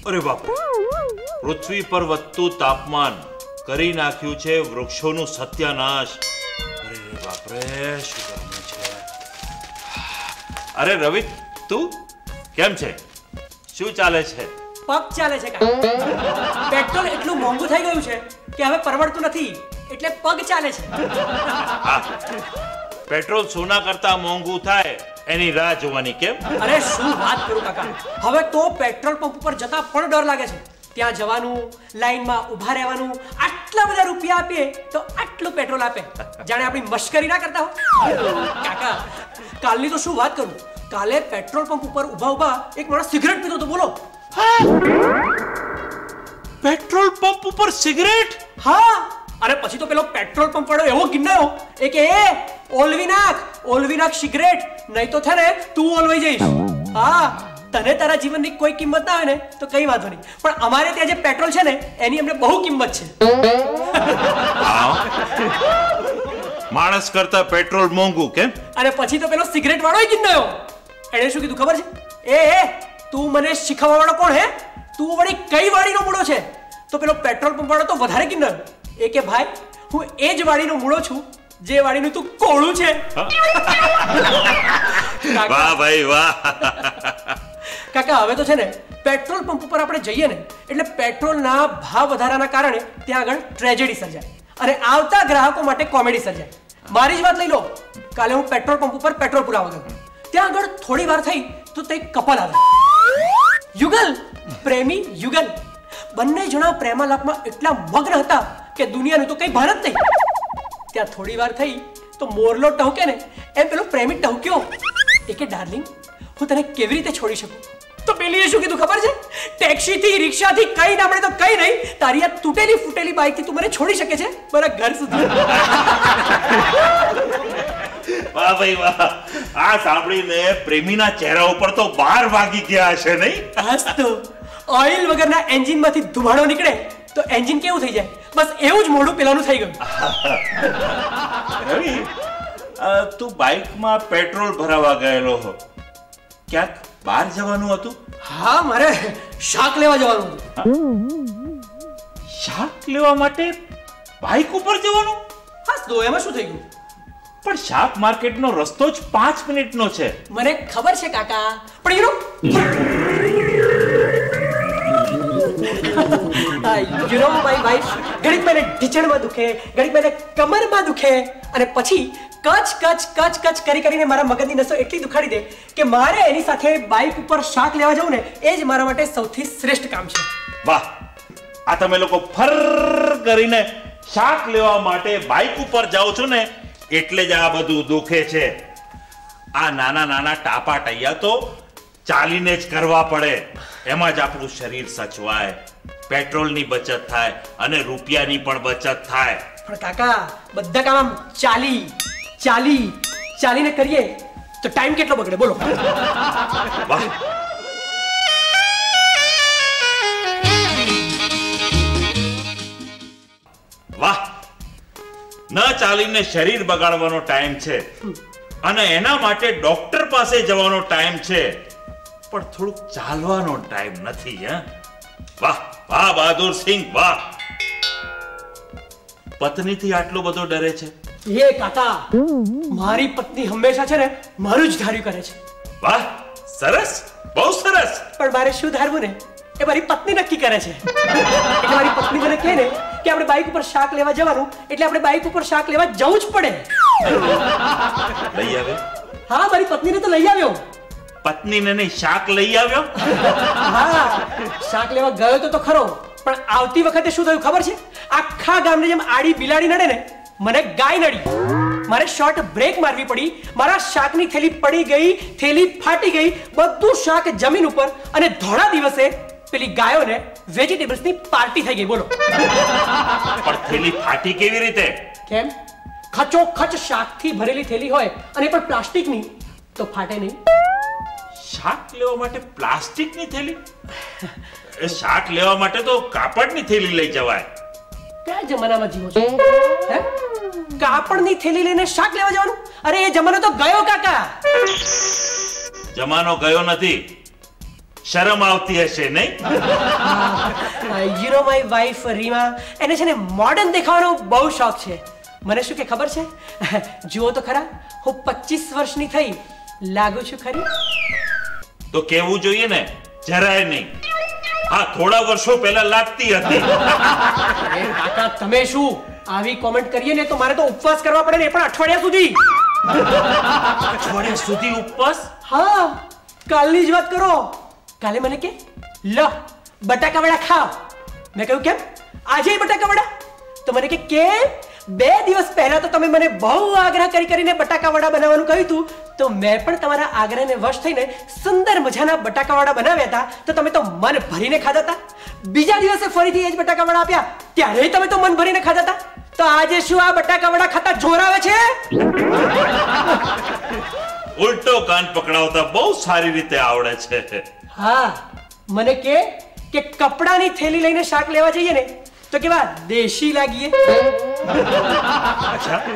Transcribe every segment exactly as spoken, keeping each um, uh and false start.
અરે બાપ, પૃથ્વી પર વધતું તાપમાન કરી નાખ્યું છે વૃક્ષોનું સત્યાનાશ. અરે બાપ રે, શું કરવું છે? અરે રવિ, તું કેમ છે? શું ચાલે છે? પગ ચાલે છે કાકા. પેટ્રોલ એટલું મોંઘું થઈ ગયું છે કે હવે પરવડતું નથી, એટલે પગ ચાલે છે. પેટ્રોલ સોના કરતા મોંઘું થાય એની રાહ જોવાની કેમ? અરે શું વાત કરું કાકા, હવે તો પેટ્રોલ પંપ પર જતા પણ ડર લાગે છે. ત્યાં જવાનું, લાઈનમાં ઊભા રહેવાનું, આટલા બધા રૂપિયા આપીએ તો આટલું પેટ્રોલ આપે, જાણે આપણી મશ્કરી ના કરતા હો. કાકા કાલની તો શું વાત કરું, કાલે પેટ્રોલ પંપ ઉપર ઊભા ઊભા એક માણસ સિગરેટ પીતો તો. બોલો, પેટ્રોલ પંપ ઉપર સિગરેટ? હા. અરે પછી તો પેલો પેટ્રોલ પંપ વાળો એવો ગિન્નાયો એ કે એ ઓલવી નાખ, ઓલવી નાખ સિગરેટ, નહીં તો છે ને તું ઓલવાઈ જઈશ. હા, તને તારા જીવનની કોઈ કિંમત ના હોય ને તો કઈ વાંધો નહીં, પણ અમારે ત્યાં જે પેટ્રોલ છે ને એની અમને બહુ કિંમત છે. માણસ કરતા પેટ્રોલ મોંઘું કેમ? અને પછી તો પેલો સિગરેટ વાળો ગિન્નાયો, એણે શું કીધું ખબર છે? એ એ તું મને શીખવવા વાળો કોણ હે? તું વળી કઈ વાડીનો મૂળો છે? તો પેલો પેટ્રોલ પંપ વાળો તો વધારે ગિન્નાયો, એ કે ભાઈ હું એ જ વાડીનો મૂળો છું જે વાડીનું તું કોળું છે. વાહ ભાઈ વાહ. કાકા હવે તો છે ને પેટ્રોલ પંપ ઉપર આપણે જઈએ ને એટલે પેટ્રોલના ભાવ વધારાના કારણે ત્યાં આગળ ટ્રેજેડી સર્જાય અને આવતા ગ્રાહકો માટે કોમેડી સર્જાય. મારી જ વાત લઈ લો, કાલે હું પેટ્રોલ પંપ ઉપર પેટ્રોલ પુરાવા ગયો, ત્યાં આગળ થોડી વાર થઈ તો તે કપલ આવે, યુગલ, પ્રેમી યુગલ. બંને જણા પ્રેમાલાપમાં એટલા મગ્ન હતા કે દુનિયાનું તો કઈ ભાન જ નહીં. ત્યાં થોડી વાર થઈ તો મોરલો ટહુકે ને એમ પેલો પ્રેમી ટહુક્યો, એ કે ડાર્લિંગ હું તને કેવી રીતે છોડી શકું? તો પેલીએ શું કીધું ખબર છે? ટેક્સી થી, રિક્ષાથી, કઈ ના મળે તો કઈ નહીં, તારી આ તૂટેલી ફૂટેલી બાઈક થી તું મને છોડી શકે છે મારા ઘર સુધી. વાહ ભાઈ વાહ. આ સાંભળીને પ્રેમીના ચહેરા ઉપર તો બાર વાગી ગયા હશે નહીં? હાસ તો ઓઇલ વગરના એન્જિનમાંથી ધુમાડો નીકળે તો એન્જિન કેવું થઈ જાય, બસ એવું જ મોઢું પેલાનું થઈ ગયું. રવિ, તું બાઇકમાં પેટ્રોલ ભરાવા ગયેલો હો, ક્યાંક બહાર જવાનું હતું? હા, મારે શાક લેવા જવાનું હતું. શાક લેવા માટે બાઇક ઉપર જવાનું? હા તો એમાં શું થઈ ગયું? પણ શાક માર્કેટનો રસ્તો જ પાંચ મિનિટનો છે. મને ખબર છે કાકા, પણ you know you know my wife ઘડીક મને ઢીચણમાં દુખે, ઘડીક મને કમરમાં દુખે અને પછી કચ કચ કચ કચ કરી કરીને મારા મગજની નસો એટલી દુખાડી દે કે મારે એની સાથે બાઇક ઉપર શાક લેવા જવું ને એ જ મારા માટે સૌથી શ્રેષ્ઠ કામ છે. વાહ, આ તમે લોકો ફર કરીને શાક લેવા માટે બાઇક ઉપર જાઓ છો ને એટલે જ આ બધું દુખે છે. આ નાના નાના ટાપા ટૈયા તો ચાલીને જ કરવા પડે, એમાં જ આપણું શરીર સચવાય, પેટ્રોલની બચત થાય અને રૂપિયાની પણ બચત થાય. પણ કાકા બધા કામ આમ ચાલી ચાલી ચાલીને કરીએ તો ટાઈમ કેટલો બગડે બોલો? વાહ, વાહ. ન ચાલીને શરીર બગાડવાનો ટાઈમ છે અને એના માટે ડોક્ટર પાસે જવાનો ટાઈમ છે, પણ થોડુંક ચાલવાનો ટાઈમ નથી. હે વાહ વાહ બહાદુર સિંહ વાહ. પત્નીથી આટલો બધો ડરે છે? એ કાકા મારી પત્ની હંમેશા છે ને મારું જ ધાર્યું કરે છે. વાહ, સરસ, બહુ સરસ. પણ મારે શું ધારવું ને એ મારી પત્ની નક્કી કરે છે. એટલે મારી પત્ની મને કહે ને કે આપણે બાઇક ઉપર શાક લેવા જવાનું એટલે આપણે બાઇક ઉપર શાક લેવા જવું જ પડે. લઈ આવ્યો? હા, મારી પત્નીને તો લઈ આવ્યો. પત્નીને નહીં, શાક લઈ આવ્યો? હા, શાક લેવા ગયો તો તો ખરો, પણ આવતી વખતે શું થયું ખબર છે? આખા ગામને જેમ આડી બિલાડી નડે ને મને ગાય નડી. મારે શોર્ટ બ્રેક મારવી પડી, મારા શાકની થેલી પડી ગઈ, થેલી ફાટી ગઈ, બધું શાક જમીન ઉપર અને ધોળા દિવસે પેલી ગાયોને વેજીટેબલ્સની પાર્ટી થઈ ગઈ. બોલો. પણ થેલી ફાટી કેવી રીતે? કેમ? ખચોખચ શાકથી ભરેલી થેલી હોય અને પણ પ્લાસ્ટિકની તો ફાટે નહીં. શાક લેવા માટે પ્લાસ્ટિકની થેલી? શાક લેવા માટે તો કાપડની થેલી લઈ જવાય. કયા જમાનામાં જીવો છો? હે? કાપડની થેલી લઈને શાક લેવા જવાનું? અરે એ જમાનો તો ગયો કાકા. જમાનો ગયો નથી, શરમ આવતી હશે નહીં? You know my wife Reema, એને છે ને મોડર્ન દેખાવાનો બહુ શોખ છે. મને શું કે ખબર છે, જુઓ તો ખરા, હું પચીસ વર્ષની થઈ લાગુ છું ખરી? તો કેવું જોઈએ ને, જરાય નહીં. હા, થોડા વર્ષો પહેલા લાગતી હતી. અરે કાકા, તમે શું આવી કોમેન્ટ કરીએ ને તો મારે તો ઉપવાસ કરવા પડે ને, એ પણ અઠવાડિયા સુધી. અઠવાડિયા સુધી ઉપવાસ? હા, કાલની જ વાત કરો. કાલે મને કે લો બટાકા વડા ખાઓ. મેં કહ્યું કેમ, આજે બટાકા વડા? તો મને કે કેમ, બે દિવસ પહેલા તો તમે મને બહુ આગ્રહ કરી કરીને બટાકા વડા બનાવવાનું કહ્યું હતું, તો મેં પણ તમારા આગ્રહને વશ થઈને સુંદર મજાના બટાકા વડા બનાવ્યા હતા, તો તમે તો મન ભરીને ખાધા હતા. બીજા દિવસે ફરીથી એ જ બટાકા વડા આપ્યા, ત્યારે તમે તો મન ભરીને ખાધા હતા. તો આજે શું આ બટાકા વડા ખાતા જોર આવે છે? ઉલટો કાન પકડાવતા બહુ સારી રીતે આવડે છે. હા, મને કે કે કપડાની થેલી લઈને શાક લેવા જઈએ ને તો કેવા દેશી લાગીએ. અચ્છા,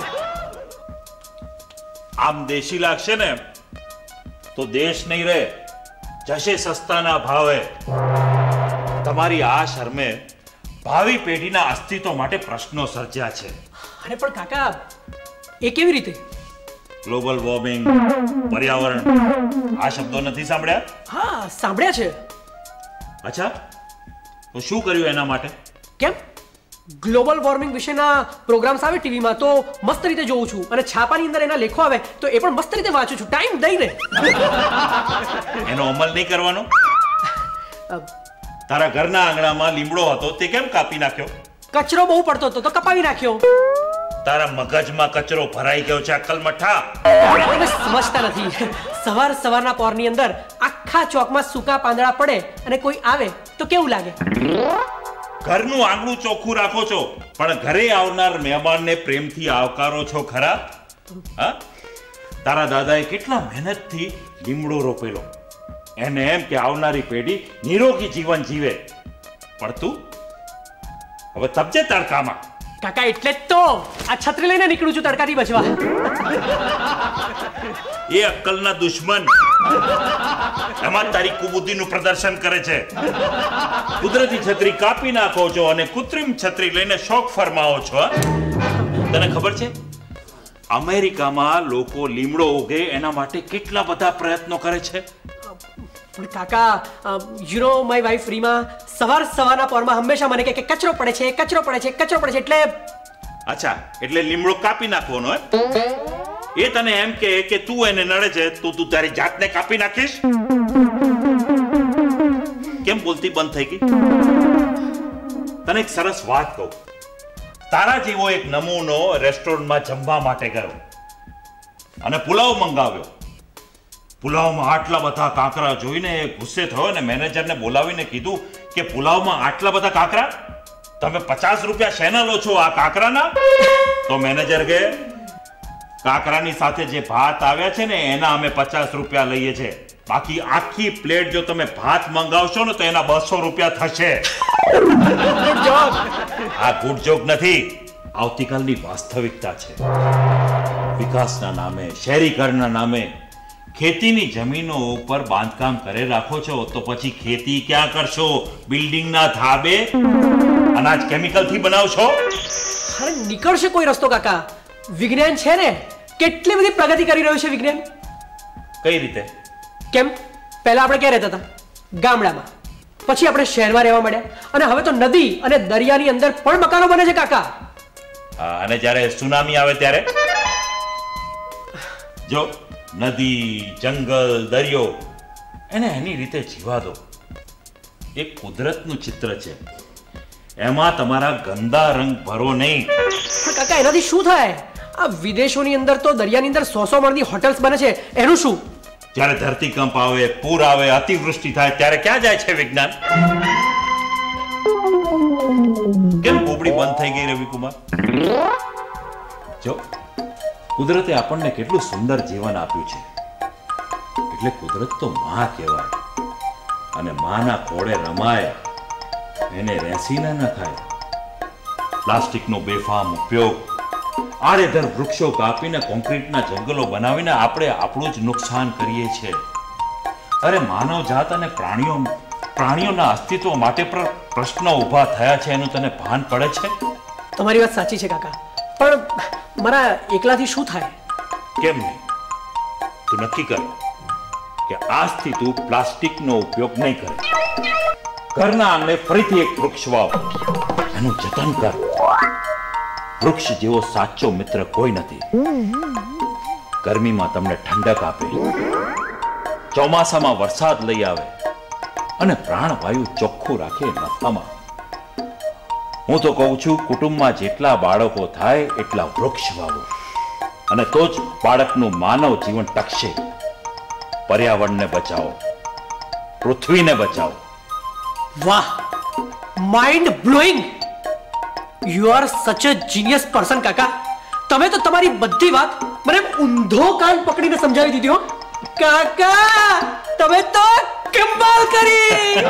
આમ દેશી લાગશે ને તો દેશ નહીં રહે, જશે સસ્તાના ભાવે. તમારી આ શરમે ભાવિ પેઢીના અસ્તિત્વ માટે પ્રશ્નો સર્જ્યા છે. અરે પણ કાકા, એ કેવી રીતે? ગ્લોબલ વોર્મિંગ, પર્યાવરણ, આ શબ્દો નથી સાંભળ્યા? હા, સાંભળ્યા છે. અચ્છા, તો શું કર્યું એના માટે? કેમ, ગ્લોબલ વોર્મિંગ વિશેના પ્રોગ્રામ્સ આવે ટીવીમાં તો મસ્ત રીતે જોઉં છું, અને છાપાની અંદર એના લેખો આવે તો એ પણ મસ્ત રીતે વાંચું છું, ટાઈમ દઈને. એનો અમલ નહીં કરવાનો? તારા ઘરના આંગણામાં લીમડો હતો, તે કેમ કાપી નાખ્યો? કચરો બહુ પડતો હતો તો કપાવી નાખ્યો. તારા મગજમાં કચરો ભરાઈ ગયો છે, અક્કલ મઠા. તમે સમજતા નથી. સવાર સવારના પોરની અંદર આખા ચોકમાં સૂકા પાંદડા પડે અને કોઈ આવે તો કેવું લાગે? ઘરનું આંગણું ચોખ્ખું રાખો છો, પણ ઘરે આવનાર મહેમાનને પ્રેમથી આવકારો છો ખરા? હા, તારા દાદાએ કેટલા મહેનતથી લીમડો રોપેલો, એને એમ કે આવનારી પેઢી નિરોગી જીવન જીવે. પણ તું હવે તપજે તડકામાં. કાકા, એટલે જ તો આ છત્રી લઈને નીકળું છું તડકાથી બચવા. એ અક્કલના દુશ્મન એમાં તારી કુબુદ્ધિનું પ્રદર્શન કરે છે. કુદરતી છત્રી કાપી નાખો છો અને કૃત્રિમ છત્રી લઈને શોખ ફરમાવો છો. તને ખબર છે, અમેરિકામાં લોકો લીમડો ઉગે એના માટે કેટલા બધા પ્રયત્નો કરે છે? પણ કાકા, you know my wife Reema સવાર સવારના પોરમાં હંમેશા મને કહે કે કચરો પડે છે, કચરો પડે છે, કચરો પડે છે. એટલે અચ્છા, એટલે લીમડો કાપી નાખવાનો હે? એ તને એમ કે કે તું એને નડે છે તો તું તારી જાતને કાપી નાખીશ? કેમ બોલતી બંધ થઈ ગઈ? તને એક સરસ વાત કહું. તારા જેવો એક નમૂનો રેસ્ટોરન્ટમાં જમવા માટે ગયો અને પુલાવ મંગાવ્યો. પુલાવમાં આટલા બધા કાંકરા જોઈને ગુસ્સે થયો અને મેનેજરને બોલાવીને કીધું કે પુલાવમાં આટલા બધા કાંકરા, તમે પચાસ રૂપિયા શેના લો છો આ કાંકરાના? તો મેનેજર કહે, કાંકરાની સાથે જે ભાત આવ્યા છે ને એના અમે પચાસ રૂપિયા લઈએ છીએ, બાકી આખી પ્લેટ જો તમે ભાત મંગાવશો ને તો એના બસો રૂપિયા થશે. આ ગુડ જોક નથી, આવતીકાલની વાસ્તવિકતા છે. વિકાસના નામે, શહેરીકરણના નામે ખેતીની જમીનો ઉપર બાંધકામ કરે રાખો છો, તો પછી ખેતી ક્યાં કરશો? બિલ્ડિંગના ધાબે અનાજ કેમિકલથી બનાવશો? અરે નીકળશે કોઈ રસ્તો કાકા. વિજ્ઞાન છે ને, કેટલી બધી પ્રગતિ કરી રહ્યું છે વિજ્ઞાન. કઈ રીતે? કેમ, પહેલા આપણે ક્યાં રહેતા હતા? ગામડામાં. પછી આપણે શહેરમાં રહેવા માંડ્યા, અને હવે તો નદી અને દરિયાની અંદર પણ મકાનો બને છે કાકા. હા, અને જ્યારે સુનામી આવે ત્યારે જો નદી, જંગલ, દરિયો એને એની રીતે જીવા દો. એક કુદરતનું ચિત્ર છે, એમાં તમારા ગંદા રંગ ભરો નહીં. પણ કાકા, એનાથી શું થાય? આ વિદેશોની અંદર તો દરિયાની અંદર સો સો માળની હોટલ્સ બને છે, એનું શું? જ્યારે ધરતીકંપ આવે, પૂર આવે, અતિવૃષ્ટિ થાય ત્યારે ક્યાં જાય છે વિજ્ઞાન? કેમ બોબડી બંધ થઈ ગઈ રવિકુમાર? જો, કુદરતે આપણને કેટલું સુંદર જીવન આપ્યું છે, એટલે કુદરત તો માં કહેવાય, અને માના ખોળે રમાય એને રેસીના ન થાય. પ્લાસ્ટિકનો બેફામ ઉપયોગ, આડેધડ વૃક્ષો કાપીને કોન્ક્રીટના જંગલો બનાવીને આપણે આપણું જ નુકસાન કરીએ છીએ. અરે માનવ જાત અને પ્રાણીઓ પ્રાણીઓના અસ્તિત્વ માટે પ્રશ્નો ઊભા થયા છે એનું તને ભાન પડે છે? તમારી વાત સાચી છે કાકા, પણ મારા એકલાથી શું થાય? કેમ નહીં? તું નક્કી કર કે આજથી તું પ્લાસ્ટિકનો ઉપયોગ નહીં કરે. ઘરના આંગણે ફરીથી એક વૃક્ષ વાવ, એનું જતન કર. વૃક્ષ જેવો સાચો મિત્ર કોઈ નથી. ગરમીમાં તમને ઠંડક આપે, ચોમાસામાં વરસાદ લઈ આવે અને પ્રાણવાયુ ચોખ્ખું રાખે નફામાં. હું તો કહું છું, કુટુંબમાં જેટલા બાળકો થાય એટલા વૃક્ષ વાવો અને તો જ બાળકનું માનવ જીવન ટકશે. પર્યાવરણને બચાવો, પૃથ્વીને બચાવો. વાહ, માઇન્ડ બ્લોઈંગ! યુ આર સચ અ જીનિયસ પર્સન કાકા. તમે તો તમારી બધી વાત મને ઊંધો કાન પકડીને સમજાવી દીધી હો. કાકા, તમે તો કમાલ કરી!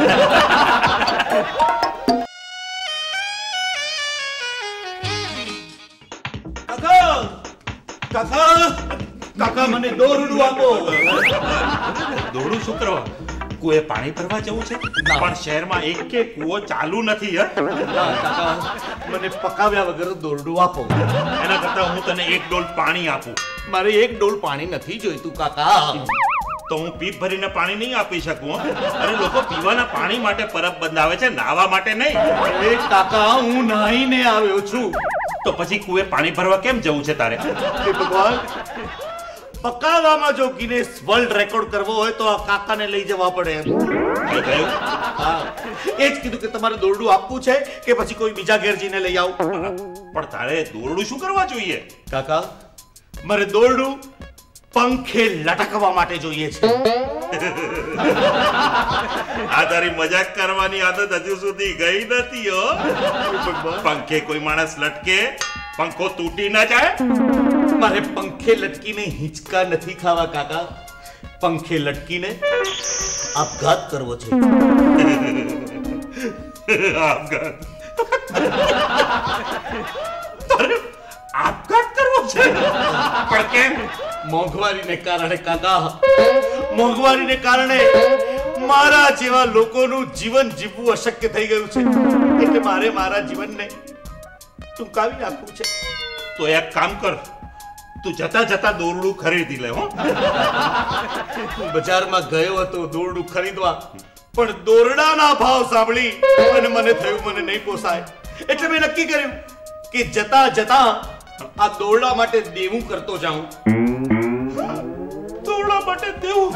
કાકા કાકા કાકા મને દોરડું આપો. દોડું શું કરવા? કુએ પાણી ભરવા જવું છે? પણ શહેરમાં એક કે કુવો ચાલુ નથી. કાકા મને પકાવ્યા વગર દોરડું આપો. એના કરતા હું તને એક ડોલ પાણી આપું. મારે એક ડોલ પાણી નથી જોઈતું કાકા. તો હું પીપ ભરીને પાણી નહીં આપી શકું. અરે લોકો પીવાના પાણી માટે પરબ બંધાવે છે, નાવા માટે નહીં. એ કાકા હું નાહીને આવ્યો છું. તો પછી કુએ પાણી ભરવા કેમ જવું છે તારે? હે ભગવાન, પકાવવામાં જો ગિનેસ વર્લ્ડ રેકોર્ડ કરવો હોય તો આ કાકાને લઈ જવા પડે એમ. મેં કહ્યું હા, એ જ કીધું કે તમારે દોરડું આપવું છે કે પછી કોઈ બીજા ઘેર જઈને લઈ આવું. પણ તારે દોરડું શું કરવા જોઈએ? કાકા મારે દોરડું પંખે લટકવા માટે જોઈએ છે. આ તારી મજાક કરવાની આદત હજુ સુધી ગઈ નથી હો. પંખે કોઈ માણસ લટકે, પંખો તૂટી ના જાય. મારે પંખે લટકીને હિંચકા નથી ખાવા કાકા. પંખે લટકીને આપઘાત કરવો છે. આપઘાત? તારે આપઘાત કરવો છે? પણ કેમ? મોંઘવારીને કારણે કાકા, મોંઘવારીને કારણે મારા જેવા લોકોનું જીવન જીવવું અશક્ય થઈ ગયું છે. એટલે મારે મારા જીવનને ટૂંકાવી નાખવું છે. તો એક કામ કર, તું જતા જતા દોરડું ખરીદી લે. હો, હું બજારમાં ગયો હતો દોરડું ખરીદવા, પણ દોરડાના ભાવ સાંભળી અને મને થયું મને નહીં પોસાય. એટલે મેં નક્કી કર્યું કે જતા જતા આ દોરડા માટે દેવું કરતો જાઉં. દોરડા માટે દેવું?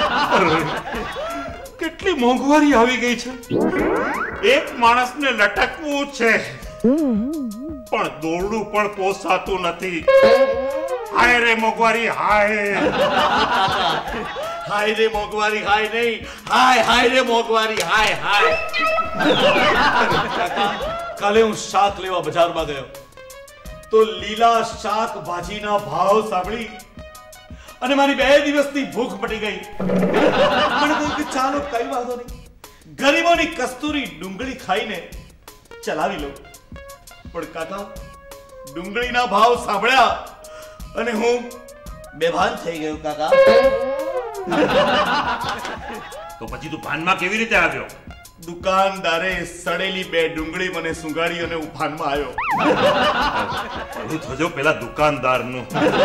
કેટલી મોંઘવારી આવી ગઈ છે. એક માણસને લટકવું છે પણ દોરડું પણ પોસાતું નથી. હાય રે મોંઘવારી, હાય હાય રે મોંઘવારી, હાય નહીં, હાય હાય રે મોંઘવારી, હાય હાય. કાકા, કાલે હું શાક લેવા બજારમાં ગયો તો લીલા શાકભાજીના ભાવ સાંભળી અને મારી બે દિવસની ભૂખ મટી ગઈ. મને કહ્યું કે ચાલો કઈ વાંધો નહીં, ગરીબોની કસ્તુરી ડુંગળી ખાઈને ચલાવી લો. પણ કાકા, ડુંગળીના ભાવ સાંભળ્યા અને હું બેભાન થઈ ગયો કાકા. તો પછી તું ભાનમાં કેવી રીતે આવ્યો? દુકાનદારે સડેલી બે ડુંગળી મને સુંઘાડી અને હું ભાનમાં આવ્યો. ભલું થજો પેલા દુકાનદારનું.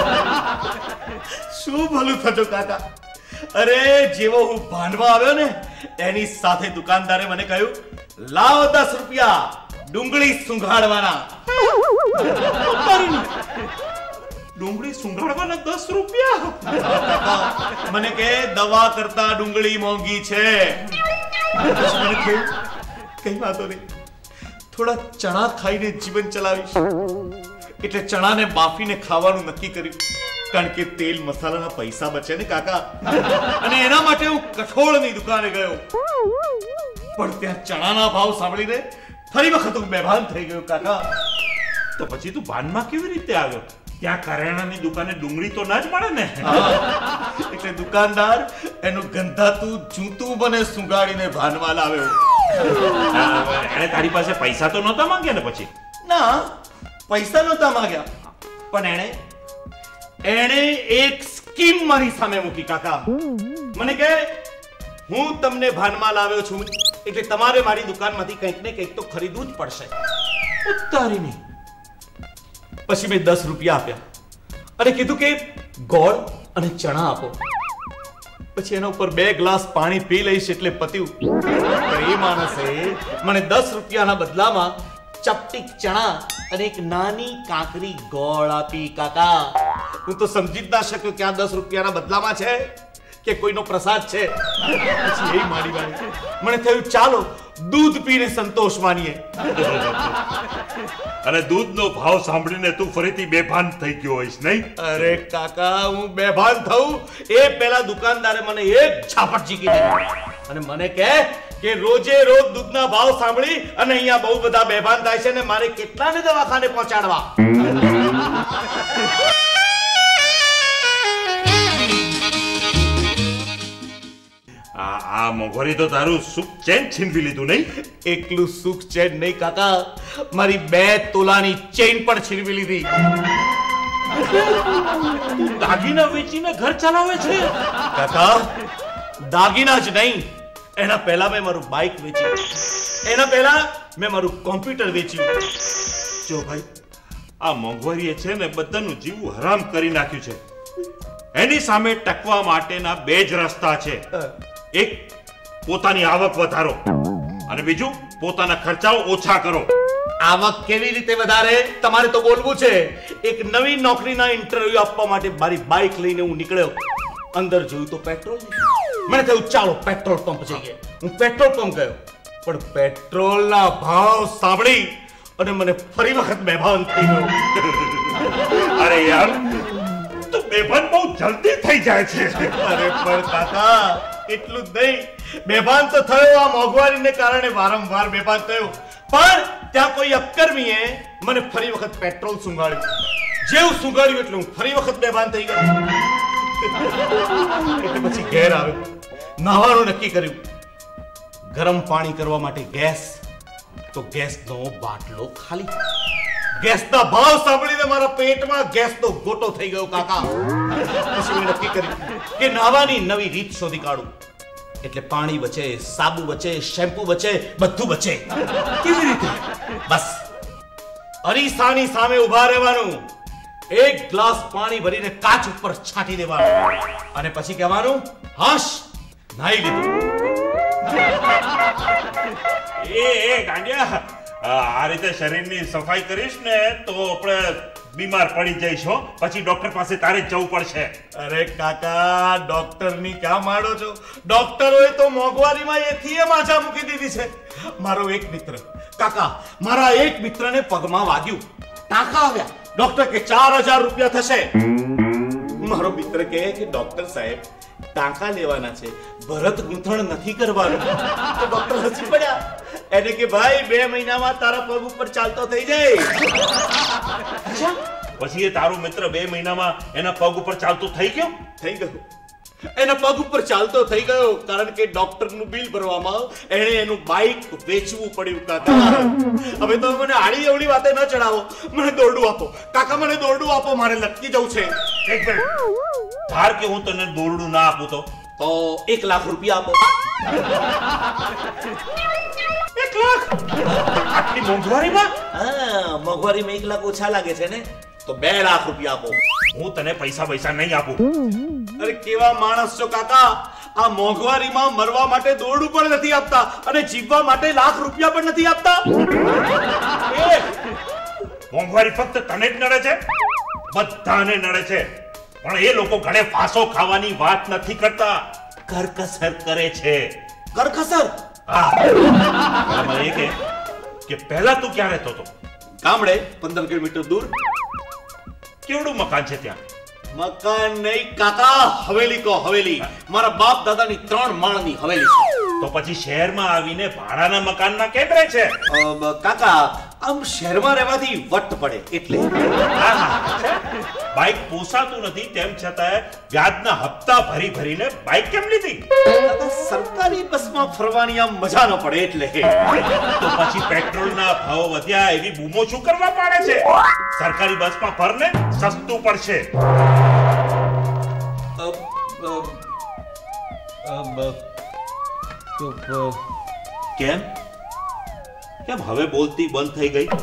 શું ભલું થજો કાકા? અરે જેવો હું ભાનમાં આવ્યો ને એની સાથે દુકાનદારે મને કહ્યું, લાવ દસ રૂપિયા ડુંગળી સુંઘાડવાના. ડુંગળી સુંઘાડવાના દસ રૂપિયા? મને કે દવા કરતા ડુંગળી મોંઘી છે. મને કહ્યું કઈ વાતો નહીં, થોડા ચણા ખાઈને જીવન ચલાવીશ. એટલે ચણાને બાફીને ખાવાનું નક્કી કર્યું, કારણ કે તેલ મસાલાના પૈસા બચે ને કાકા. અને એના માટે હું કઠોળની દુકાને ગયો, પણ ત્યાં ચણાના ભાવ સાંભળીને ફરી વખત હું બેભાન થઈ ગયો કાકા. તો પછી તું ભાનમાં કેવી રીતે આવ્યો? ત્યાં કરિયાણાની દુકાને ડુંગળી તો ના જ મળે ને. એટલે દુકાનદાર એનું ગંધાતું જૂતું મને સુંઘાડીને ભાનમાં લાવ્યો. એને તારી પાસે પૈસા તો નહોતા માંગ્યા ને? પછી ના, પૈસા નહોતા માંગ્યા, પણ એણે એણે એક સ્કીમ મારી સામે મૂકી કાકા. મને કહે હું તમને ભાનમાં લાવ્યો છું એટલે તમારે મારી દુકાનમાંથી કંઈક ને કંઈક તો ખરીદવું જ પડશે. ઉતારી નહીં. પછી મેં દસ રૂપિયા આપ્યા અને કીધું કે ગોળ અને ચણા આપો. પછી એના ઉપર બે ગ્લાસ પાણી પી લઈશ એટલે પત્યું. એ માણસે મને દસ રૂપિયાના બદલામાં ચપટીક ચણા અને એક નાની કાંકરી ગોળ આપી. કાકા, હું તો સમજી જ ના શક્યો કે આ દસ રૂપિયાના બદલામાં છે કે કોઈનો પ્રસાદ છે. પછી એ મારી વાળી મને થયું ચાલો દૂધ પીને સંતોષ માનીએ. અને દૂધનો ભાવ સાંભળીને તું ફરીથી બેભાન થઈ ગયો હોઈશ નહીં? અરે કાકા, હું બેભાન થઉં એ પહેલા દુકાનદારે મને એક ઝાપટ ઝીકી દીધી અને મને કહે કે રોજે રોજ દૂધના ભાવ સાંભળી અને અહીંયા બહુ બધા બેભાન થાય છે ને મારે કેટલાને દવાખાને પહોંચાડવા. આ આ મોંઘવારી તો તારું સુખ ચેન છીનવી લીધું નહીં? એકલું સુખ ચેન નહીં કાકા, મારી બે તોલાની ચેન પણ છીનવી લીધી. દાગીના વેચીને ઘર ચલાવે છે? કાકા, દાગીના જ નહીં, એના પહેલા મેં મારું બાઇક વેચ્યું, એના પહેલા મેં મારું કોમ્પ્યુટર વેચ્યું. જો ભાઈ, આ મોંઘવારીએ છે ને બધાનું જીવ હરામ કરી નાખ્યું છે. એની સામે ટકવા માટેના બે જ રસ્તા છે. એક, પોતાની આવક વધારો અને બીજું, પોતાના ખર્ચાઓ ઓછા કરો. આવક કેવી રીતે વધારે તમારે તો બોલવું છે. એક નવી નોકરીના ઇન્ટરવ્યુ આપવા માટે મારી બાઇક લઈને હું નીકળ્યો. અંદર જોયું તો પેટ્રોલ. મને થયું ચાલો પેટ્રોલ પંપ જઈએ. હું પેટ્રોલ પંપ ગયો પણ પેટ્રોલના ભાવ સાંભળી અને મને ફરી વખત બેભાન થઈ ગયો. અરે યાર, તું બેભાન બહુ જલ્દી થઈ જાય છે. અરે પણ કાકા, એટલું જ નહીં, બેભાન તો થયો આ મોંઘવારીને કારણે વારંવાર બેભાન થયો. પણ ત્યાં કોઈ અપકર્મીએ મને ફરી વખત પેટ્રોલ સુંઘાડ્યું. જેવું સુંઘાડ્યું એટલે હું ફરી વખત બેભાન થઈ ગયો. એટલે પછી ઘેર આવ્યો, નાહવાનું નક્કી કર્યું. ગરમ પાણી કરવા માટે ગેસ, તો ગેસનો બાટલો ખાલી. ગેસના ભાવ સાંભળીને મારા પેટમાં ગેસનો ગોટો થઈ ગયો કાકા. પછી મેં નક્કી કર્યું કે નાહવાની નવી રીત શોધી કાઢું. એટલે પાણી બચે, સાબુ બચે, શેમ્પુ બચે, બધું બચે. કેવી રીતે? બસ અરીસાની સામે ઊભા રહેવાનું, એક ગ્લાસ પાણી ભરીને કાચ ઉપર છાંટી દેવાનું અને પછી કહેવાનું હાશ, નાઈ લીધું. એ એ ગાંડિયા, આ રીતે શરીરની સફાઈ કરીશ ને તો આપણે બીમાર પડી જઈશું. પછી ડોક્ટર પાસે તારે જ જવું પડશે. અરે કાકા, ડોક્ટરની ક્યાં માડો છો? ડોક્ટરોએ તો મોંઘવારીમાં એથી એ માજા મૂકી દીધી છે. મારો એક મિત્ર કાકા, મારા એક મિત્રને પગમાં વાગ્યું, ટાંકા આવ્યા. ડોક્ટર કે ચાર હજાર રૂપિયા થશે. મારો મિત્ર કહે કે ડોક્ટર સાહેબ, ટાંકા લેવાના છે, ભરત ગૂંથણ નથી કરવાનું. તો ડોક્ટર હસી પડ્યા. એને કે ભાઈ, બે મહિનામાં તારા પગ ઉપર ચાલતો થઈ જાય. પછી એ તારો મિત્ર બે મહિનામાં એના પગ ઉપર ચાલતો થઈ ગયો? થઈ ગયો. એના પગ ઉપર ચાલતો થઈ ગયો કારણ કે ડોક્ટરનું બિલ ભરવામાં એણે એનું બાઇક વેચવું પડ્યું. કાકા, હવે તો મને આડી અવળી વાતે ન ચડાવો. મને દોરડું આપો કાકા, મને દોરડું આપો, મારે લટકી જવું છે. એક મિનિટ, ધાર કે હું તને દોરડું ના આપું તો? તો એક લાખ રૂપિયા આપો. એક લાખ? આટલી મોંઘવારીમાં? હા, મોંઘવારીમાં એક લાખ ઓછા લાગે છે ને, તો બે લાખ રૂપિયા આપો. હું તને પૈસા પૈસા નહીં આપું. અરે કેવા માણસ છો કાકા, આ મોંઘવારીમાં મરવા માટે દોરડું પણ નથી આપતા અને જીવવા માટે લાખ રૂપિયા પણ નથી આપતા. એ, મોંઘવારી ફક્ત તને જ નડે છે? બધાને નડે છે, પણ એ લોકો ઘરે ફાંસો ખાવાની વાત નથી કરતા, કરકસર કરે છે. કરકસર? હા. મને એ કે કે પહેલા તું ક્યાં રહેતો હતો? ગામડે પંદર કિલોમીટર દૂર. કેવડું મકાન છે ત્યાં? મકાન નહીં કાકા, હવેલી કહો, હવેલી. મારા બાપ દાદાની ત્રણ માળની હવેલી છે. તો પછી શહેરમાં આવીને ભાડાના મકાનમાં કેમ રહે છે? કાકા, આમ શહેરમાં રહેવાથી વટ પડે એટલે. બાઇક પોસાતું નથી તેમ છતાં વ્યાજના હપ્તા ભરી ભરીને બાઇક કેમ લીધી? સરકારી બસમાં ફરવાની આમ મજા ન પડે એટલે. તો પછી પેટ્રોલના ભાવ વધ્યા એવી બૂમો શું કરવા પાડે છે? સરકારી બસમાં ફરને, સસ્તું પડશે. ચૂપ. કેમ કેમ હવે બોલતી બંધ થઈ ગઈ?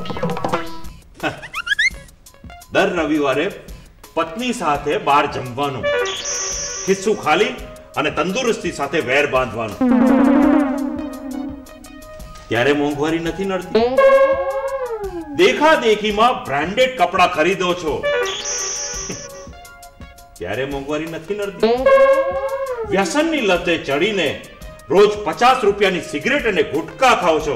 દર રવિવારે પત્ની સાથે બહાર જમવાનું, ખિસ્સું ખાલી અને તંદુરસ્તી સાથે વેર બાંધવાનું. ત્યારે મોંઘવારી નથી નડતી. દેખા દેખીમાં બ્રાન્ડેડ કપડા ખરીદો છો, ત્યારે મોંઘવારી નથી નડતી. વ્યસનની લતે ચડીને રોજ પચાસ રૂપિયાની સિગરેટ અને ગુટકા ખાઓ છો,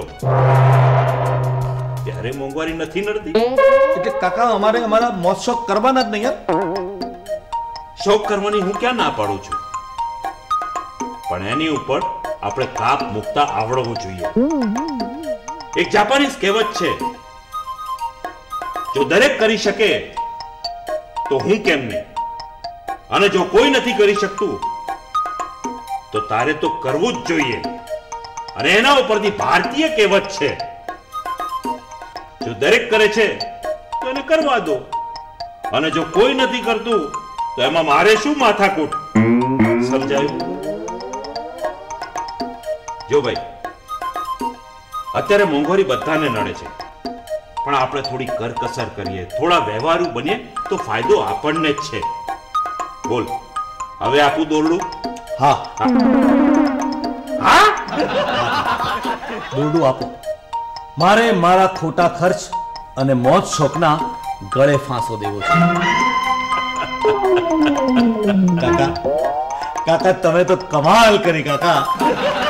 ત્યારે મોંઘવારી નથી નડતી. એટલે કાકા અમારે અમારા મોજ શોખ કરવાના જ નહીં યાર. શોખ કરવાની હું ક્યાં ના પાડું છું, પણ એની ઉપર આપણે કાપ મૂકતા આવડવું જોઈએ. એક જાપાનીઝ કહેવત છે, જો દરેક કરી શકે તો હું કેમ નહીં, અને જો કોઈ નથી કરી શકતું તો તારે તો કરવું જ જોઈએ. અને એના ઉપરથી ભારતીય કહેવત છે, જો દરેક કરે છે તો એને કરવા દો, અને જો કોઈ નથી કરતું તો એમાં મારે શું માથાકૂટ. સમજાયું? જો ભાઈ, અત્યારે મોંઘવારી બધાને નડે છે, પણ આપણે થોડી કરકસર કરીએ, થોડા વ્યવહારુ બનીએ તો ફાયદો આપણને જ છે. બોલ, હવે આપું દોરડું? હા હા, દોરડું આપો. મારે મારા ખોટા ખર્ચ અને મોજ શોખના ગળે ફાંસો દેવો છે. કાકા કાકા તમે તો કમાલ કરી કાકા.